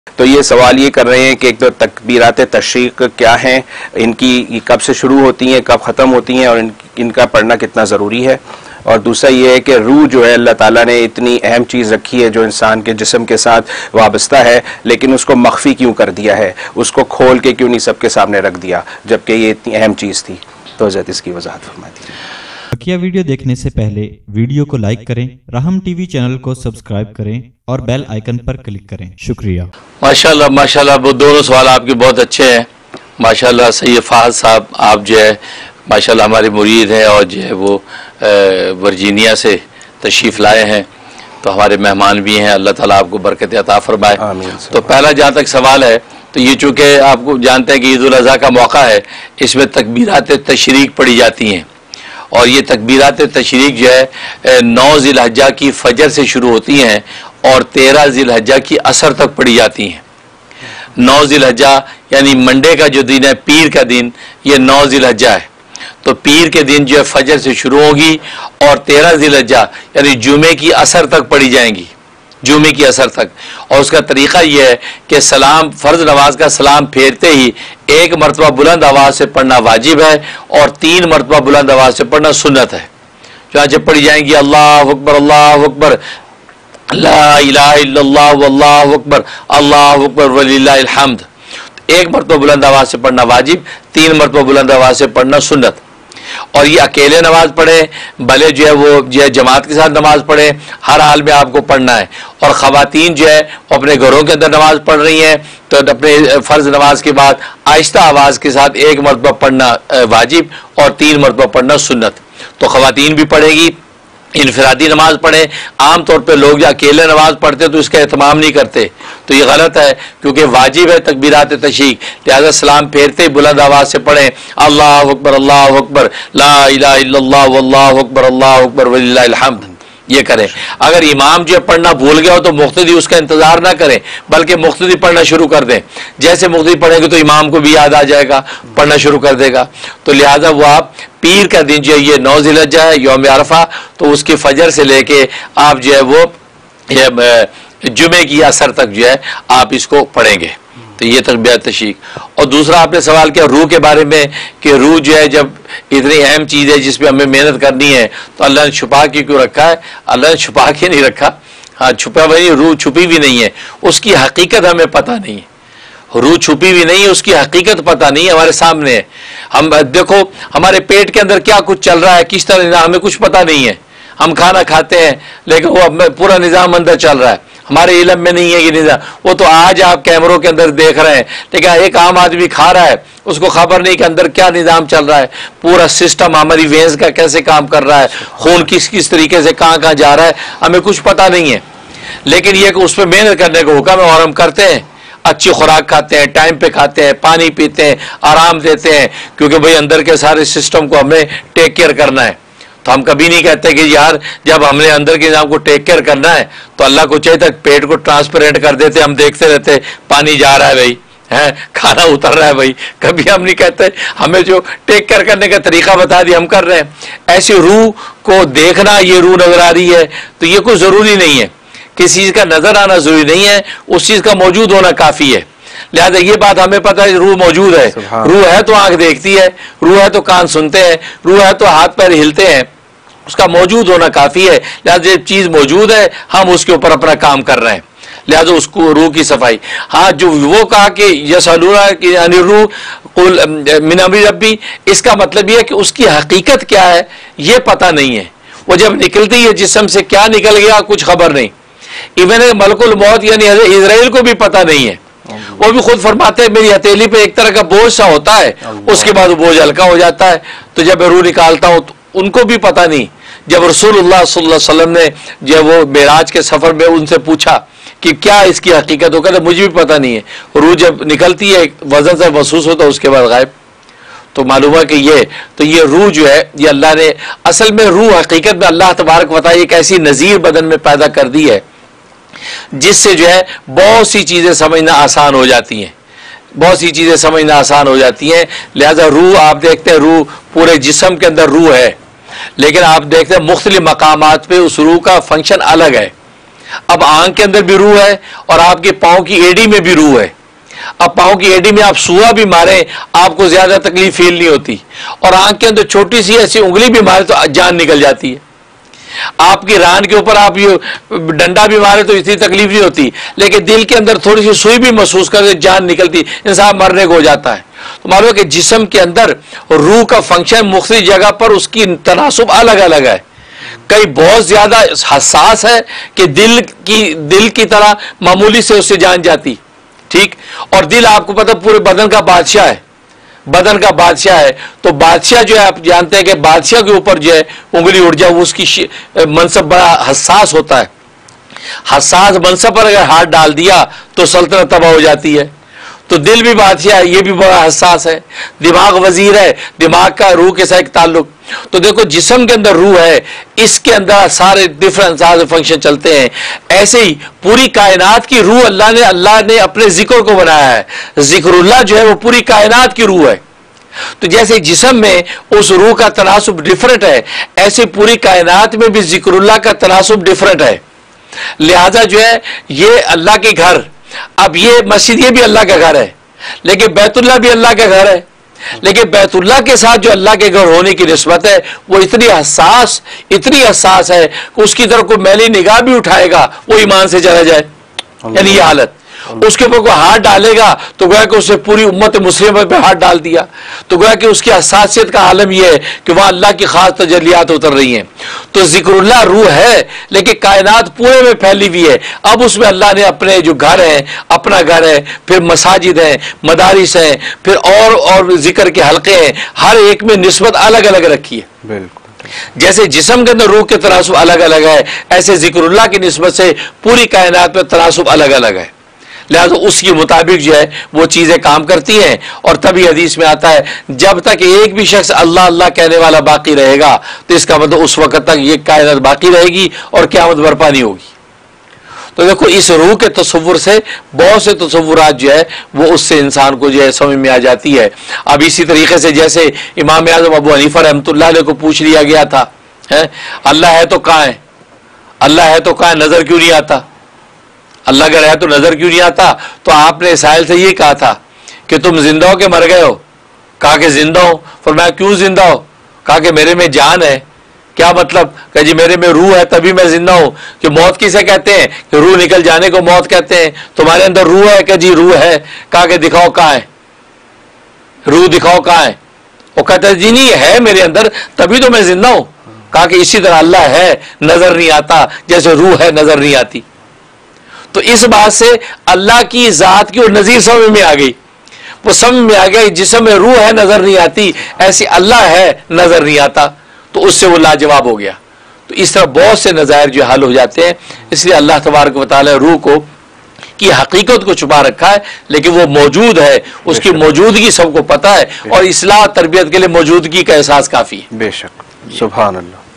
تو یہ سوال یہ کر رہے ہیں کہ ایک تو تکبیرات تشریق کیا ہیں، ان کی کب سے شروع ہوتی ہیں، کب ختم ہوتی ہیں، اور ان کا پڑھنا کتنا ضروری ہے، اور دوسرا یہ ہے کہ روح جو ہے اللہ تعالیٰ نے اتنی اہم چیز رکھی ہے جو انسان کے جسم کے ساتھ وابستہ ہے، لیکن اس کو مخفی کیوں کر دیا ہے، اس کو کھول کے کیوں نہیں سب کے سامنے رکھ دیا جبکہ یہ اتنی اہم چیز تھی؟ تو حضرت اس کی وضاحت فرما دیجیے۔ بقیہ ویڈیو دیکھنے سے پہلے ویڈیو کو لائک کریں، رحم ٹی وی چینل کو سبسکرائب کریں اور بیل آئیکن پر کلک کریں۔ شکریہ۔ ماشاءاللہ ماشاءاللہ، وہ دونوں سوال آپ کے بہت اچھے ہیں ماشاءاللہ۔ سید فہد صاحب آپ جو ہے ماشاءاللہ ہمارے مرید ہیں اور جو ہے وہ ورجینیا سے تشریف لائے ہیں، تو ہمارے مہمان بھی ہیں، اللہ تعالیٰ آپ کو برکت عطا فرمائے۔ تو پہلا جہاں تک سوال ہے، تو یہ چونکہ آپ کو جانتے ہیں کہ عید الاضحیٰ کا موقع ہے، اس میں تکبیرات تشریق پڑھی جاتی ہیں، اور یہ تکبیرات تشریق جو ہے 9 ذی الحجہ کی فجر سے شروع ہوتی ہیں اور 13 ذی الحجہ کی عصر تک پڑھی جاتی ہیں۔ 9 ذی الحجہ یعنی منڈے کا جو دن ہے، پیر کا دن، یہ 9 ذی الحجہ ہے، تو پیر کے دن جو ہے فجر سے شروع ہوگی اور 13 ذی الحجہ یعنی جمعے کی عصر تک پڑھی جائیں گی، جمعے کی عصر تک۔ اور اس کا طریقہ یہ ہے کہ سلام، فرض نماز کا سلام پھیرتے ہی 1 مرتبہ بلند آواز سے پڑھنا واجب ہے اور 3 مرتبہ بلند آواز سے پڑھنا سنت ہے۔ چنانچہ پڑھی جائیں گی اللہ اکبر اللہ اکبر لا الہ الا اللہ واللہ اکبر اللہ اکبر وللہ الحمد۔ 1 مرتبہ بلند آواز سے پڑھنا واجب، 3 مرتبہ بلند آواز سے پڑھنا سنت۔ اور یہ اکیلے نماز پڑھیں بھلے جو ہے وہ جو ہے جماعت کے ساتھ نماز پڑھیں، ہر حال میں آپ کو پڑھنا ہے۔ اور خواتین جو ہے وہ اپنے گھروں کے اندر نماز پڑھ رہی ہیں تو اپنے فرض نماز کے بعد آہستہ آواز کے ساتھ 1 مرتبہ پڑھنا واجب اور 3 مرتبہ پڑھنا سنت۔ تو خواتین بھی پڑھے گی، انفرادی نماز پڑھیں۔ عام طور پہ لوگ جو اکیلے نماز پڑھتے تو اس کا اہتمام نہیں کرتے، تو یہ غلط ہے، کیونکہ واجب ہے تکبیرات تشریق، لہذا سلام پھیرتے بلند آواز سے پڑھیں اللہ اکبر اللہ اکبر لا الہ الا اللہ واللہ اکبر اللہ اکبر وللہ الحمد، یہ کریں۔ اگر امام جو ہے پڑھنا بھول گیا ہو تو مقتدی اس کا انتظار نہ کریں، بلکہ مقتدی پڑھنا شروع کر دیں۔ جیسے مقتدی پڑھیں گے تو امام کو بھی یاد آ جائے گا، پڑھنا شروع کر دے گا۔ تو لہذا وہ آپ پیر کا دن جو ہے یہ 9 ذی الحجہ ہے، یوم عرفہ، تو اس کی فجر سے لے کے آپ جو ہے وہ جمعے کی عصر تک جو ہے آپ اس کو پڑھیں گے۔ تو یہ تکبیرات تشریق۔ اور دوسرا آپ نے سوال کیا روح کے بارے میں، کہ روح جو ہے جب اتنی اہم چیز ہے جس پہ ہمیں محنت کرنی ہے تو اللہ نے چھپا کے کیوں رکھا ہے؟ اللہ نے چھپا کے نہیں رکھا، ہاں چھپا ہوئی روح چھپی بھی نہیں ہے، اس کی حقیقت ہمیں پتہ نہیں ہے۔ روح چھپی بھی نہیں ہے، اس کی حقیقت پتہ نہیں ہے، ہمارے سامنے ہے۔ ہم دیکھو ہمارے پیٹ کے اندر کیا کچھ چل رہا ہے، کس طرح ہمیں کچھ پتہ نہیں ہے۔ ہم کھانا کھاتے ہیں لیکن وہ پورا نظام اندر چل رہا ہے، ہمارے علم میں نہیں ہے یہ نظام۔ وہ تو آج آپ کیمروں کے اندر دیکھ رہے ہیں، لیکن ایک عام آدمی کھا رہا ہے، اس کو خبر نہیں کہ اندر کیا نظام چل رہا ہے، پورا سسٹم ہماری وینز کا کیسے کام کر رہا ہے، خون کس طریقے سے کہاں کہاں جا رہا ہے، ہمیں کچھ پتہ نہیں ہے۔ لیکن یہ کہ اس پہ محنت کرنے کا حکم ہے اور ہم کرتے ہیں، اچھی خوراک کھاتے ہیں، ٹائم پہ کھاتے ہیں، پانی پیتے ہیں، آرام دیتے ہیں، کیونکہ بھئی اندر کے سارے سسٹم کو ہمیں ٹیک کیئر کرنا ہے۔ تو ہم کبھی نہیں کہتے کہ یار جب ہم نے اندر کے نظام کو ٹیک کیئر کرنا ہے تو اللہ کو چاہیے تک پیٹ کو ٹرانسپیرنٹ کر دیتے، ہم دیکھتے رہتے پانی جا رہا ہے بھائی، کھانا اتر رہا ہے بھائی، کبھی ہم نہیں کہتے ہمیں جو ٹیک کیئر کرنے کا طریقہ بتا دیا ہم کر رہے ہیں۔ ایسی روح کو دیکھنا، یہ روح نظر آ رہی ہے تو یہ کوئی ضروری نہیں ہے، کسی چیز کا نظر آنا ضروری نہیں ہے، اس چیز کا موجود ہونا کافی ہے۔ لہذا یہ بات ہمیں پتہ ہے روح موجود ہے، روح ہے تو آنکھ دیکھتی ہے، روح ہے تو کان سنتے ہیں، روح ہے تو ہاتھ پیر ہلتے ہیں، اس کا موجود ہونا کافی ہے۔ لہذا یہ چیز موجود ہے، ہم اس کے اوپر اپنا کام کر رہے ہیں، لہذا اس کو روح کی صفائی۔ ہاں جو وہ کہا کہ یسالونہ یعنی روح قل من امر ربی، اس کا مطلب یہ ہے کہ اس کی حقیقت کیا ہے یہ پتہ نہیں ہے، وہ جب نکلتی ہے جسم سے کیا نکل گیا کچھ خبر نہیں۔ ایون ملک الموت یعنی اسرائیل کو بھی پتہ نہیں ہے، وہ بھی خود فرماتے ہیں میری ہتھیلی پہ ایک طرح کا بوجھ سا ہوتا ہے، اس کے بعد وہ بوجھ ہلکا ہو جاتا ہے، تو جب روح نکالتا ہوں تو ان کو بھی پتہ نہیں۔ جب رسول اللہ صلی اللہ علیہ وسلم نے جب وہ معراج کے سفر میں ان سے پوچھا کہ کیا اس کی حقیقت ہو، کہتے مجھے بھی پتہ نہیں ہے، روح جب نکلتی ہے وزن سے محسوس ہوتا ہے اس کے بعد غائب۔ تو معلوم ہے کہ یہ روح جو ہے یہ اللہ نے اصل میں روح حقیقت میں اللہ تبارک و تعالیٰ ایک ایسی نظیر بدن میں پیدا کر دی ہے جس سے جو ہے بہت سی چیزیں سمجھنا آسان ہو جاتی ہیں، بہت سی چیزیں سمجھنا آسان ہو جاتی ہیں۔ لہذا روح آپ دیکھتے ہیں روح پورے جسم کے اندر روح ہے، لیکن آپ دیکھتے ہیں مختلف مقامات پہ اس روح کا فنکشن الگ ہے۔ اب آنکھ کے اندر بھی روح ہے اور آپ کے پاؤں کی ایڑی میں بھی روح ہے. اب پاؤں کی ایڑی میں آپ سوا بھی ماریں آپ کو زیادہ تکلیف فیل نہیں ہوتی, اور آنکھ کے اندر چھوٹی سی ایسی انگلی بھی مارے تو جان نکل جاتی ہے. آپ کی ران کے اوپر آپ یہ ڈنڈا بھی مارے تو اتنی تکلیف نہیں ہوتی, لیکن دل کے اندر تھوڑی سی سوئی بھی محسوس کرتے جان نکلتی, انسان مرنے کو ہو جاتا ہے. تو معلوم ہے کہ جسم کے اندر روح کا فنکشن مختلف جگہ پر اس کی تناسب الگ الگ ہے. کئی بہت زیادہ حساس ہے کہ دل کی طرح معمولی سے اس سے جان جاتی, ٹھیک, اور دل آپ کو پتہ پورے بدن کا بادشاہ ہے, بدن کا بادشاہ ہے. تو بادشاہ جو ہے آپ جانتے ہیں کہ بادشاہ کے اوپر جو ہے انگلی اڑ جائے وہ اس کی منصب بڑا حساس ہوتا ہے. حساس منصب پر اگر ہاتھ ڈال دیا تو سلطنت تباہ ہو جاتی ہے. تو دل بھی بادشاہ ہے, یہ بھی بڑا حساس ہے. دماغ وزیر ہے, دماغ کا روح کے ساتھ تعلق. تو دیکھو جسم کے اندر روح ہے, اس کے اندر سارے ڈفرنٹ فنکشن چلتے ہیں. ایسے ہی پوری کائنات کی روح اللہ نے اپنے ذکر کو بنایا ہے. ذکر اللہ جو ہے وہ پوری کائنات کی روح ہے. تو جیسے جسم میں اس روح کا تناسب ڈفرنٹ ہے, ایسے پوری کائنات میں بھی ذکر اللہ کا تناسب ڈفرنٹ ہے. لہذا جو ہے یہ اللہ کے گھر, اب یہ مسجد یہ بھی اللہ کا گھر ہے, لیکن بیت اللہ بھی اللہ کا گھر ہے. لیکن بیت اللہ کے ساتھ جو اللہ کے گھر ہونے کی نسبت ہے وہ اتنی حساس ہے کہ اس کی طرف کوئی میلی نگاہ بھی اٹھائے گا وہ ایمان سے چلا جائے. یعنی یہ حالت, اس کے اوپر کوئی ہاتھ ڈالے گا تو گویا کہ اسے پوری امت مسلمہ پہ ہاتھ ڈال دیا. تو گویا کہ اس کی حساسیت کا عالم یہ ہے کہ وہاں اللہ کی خاص تجلیات اتر رہی ہیں. تو ذکر اللہ روح ہے, لیکن کائنات پورے میں پھیلی ہوئی ہے. اب اس میں اللہ نے اپنے جو گھر ہیں, اپنا گھر ہے, پھر مساجد ہیں, مدارس ہیں, پھر اور ذکر کے حلقے ہیں, ہر ایک میں نسبت الگ الگ رکھی ہے. بالکل جیسے جسم کے اندر روح کے تناسب الگ الگ ہے, ایسے ذکر اللہ کی نسبت سے پوری کائنات میں تناسب الگ الگ ہے. لہذا اس کے مطابق جو ہے وہ چیزیں کام کرتی ہیں. اور تبھی حدیث میں آتا ہے جب تک ایک بھی شخص اللہ اللہ کہنے والا باقی رہے گا تو اس کا مطلب اس وقت تک یہ کائنات باقی رہے گی اور قیامت برپا نہیں ہوگی. تو دیکھو اس روح کے تصور سے بہت سے تصورات جو ہے وہ اس سے انسان کو جو ہے سمجھ میں آ جاتی ہے. اب اسی طریقے سے جیسے امام اعظم ابو حنیفہ رحمۃ اللہ علیہ کو پوچھ لیا گیا تھا, اللہ ہے تو کہاں ہے, اللہ ہے تو کہاں, نظر کیوں نہیں آتا, اللہ اگر ہے تو نظر کیوں نہیں آتا. تو آپ نے سائل سے یہ کہا تھا کہ تم زندہ ہو کہ مر گئے ہو. کہا کہ زندہ ہو. فرمایا کیوں زندہ ہو. کہا کہ میرے میں جان ہے. کیا مطلب؟ کہ جی میرے میں روح ہے تبھی میں زندہ ہوں. کہ موت کسے کہتے ہیں؟ کہ روح نکل جانے کو موت کہتے ہیں. تمہارے اندر روح ہے؟ کہ جی روح ہے. کہا کہ دکھاؤ کہاں ہے, روح دکھاؤ کہاں ہے. وہ کہتا ہے جی نہیں ہے میرے اندر تبھی تو میں زندہ ہوں. کہا کہ اسی طرح اللہ ہے, نظر نہیں آتا جیسے روح ہے نظر نہیں آتی. تو اس بات سے اللہ کی ذات کی اور نظیر سمجھ میں آ گئی. وہ سمجھ میں آ گیا جسم میں روح ہے نظر نہیں آتی, ایسی اللہ ہے نظر نہیں آتا. تو اس سے وہ لاجواب ہو گیا. تو اس طرح بہت سے نظائر جو حل ہو جاتے ہیں. اس لیے اللہ تبارک و تعالی روح کو کی حقیقت کو چھپا رکھا ہے, لیکن وہ موجود ہے, اس کی موجودگی سب کو پتہ ہے, اور اصلاح تربیت کے لیے موجودگی کا احساس کافی ہے. بے شک, سبحان اللہ.